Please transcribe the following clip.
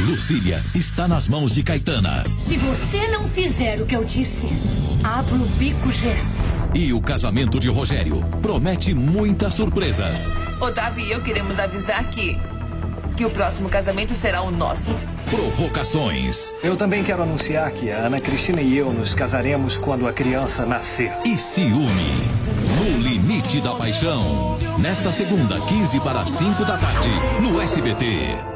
Lucília está nas mãos de Caetana. Se você não fizer o que eu disse, abro o bico geral. E o casamento de Rogério promete muitas surpresas. Otávio e eu queremos avisar que o próximo casamento será o nosso. Provocações. Eu também quero anunciar que a Ana Cristina e eu nos casaremos quando a criança nascer. E ciúme. No Limite da Paixão. Nesta segunda, 15 para 5 da tarde, no SBT.